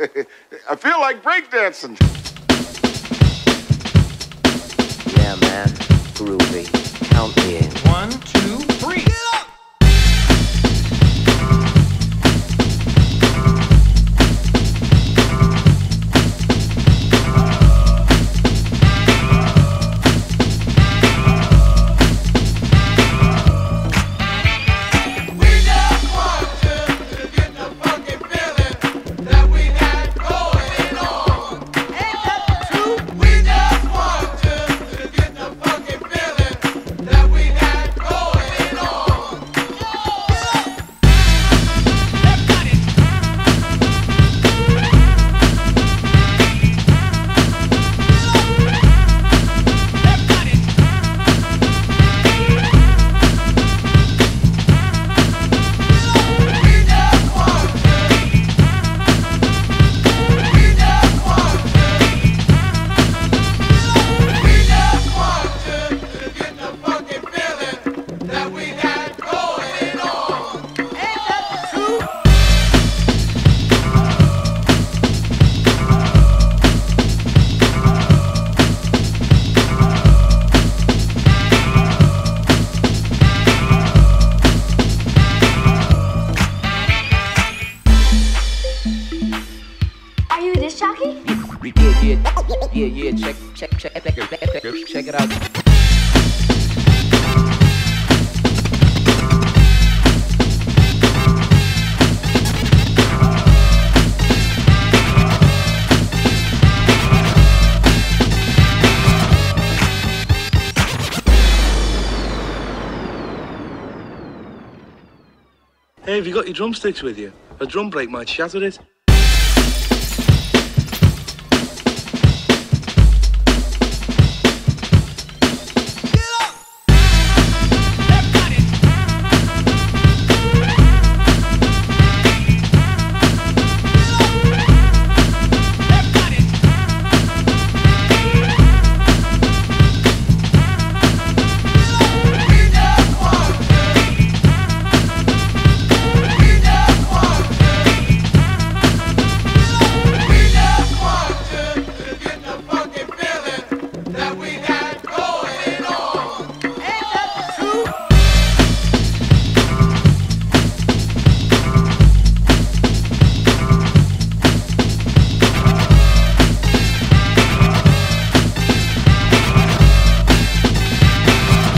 I feel like breakdancing. Yeah, man. Groovy. Count me in. 1, 2, 3. Yeah, check it out. Hey, have you got your drumsticks with you? A drum break might shatter it.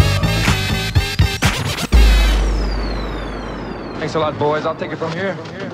Thanks a lot, boys. I'll take it from here.